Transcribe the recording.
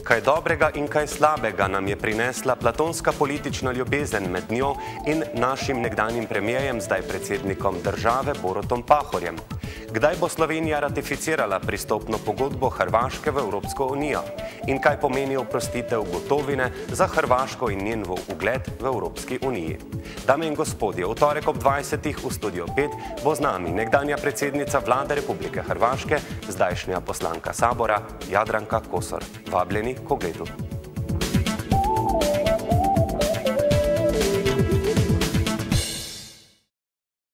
Kaj dobrega in kaj slabega nam je prinesla platonska politična ljubezen med njo in našim nekdanjim premijerjem, zdaj predsednikom države Borutom Pahorjem? Kdaj bo Slovenija ratificirala pristopno pogodbo Hrvaške v Evropsko unijo? In kaj pomeni oprostitev gotovine za Hrvaško in njen ugled v Evropski uniji? Dame in gospodje, v torek ob 20. v Studio 5 bo z nami nekdanja predsednica Vlade Republike Hrvaške, zdajšnja poslanka Sabora Jadranka Kosor. Vabljeni k ogledu.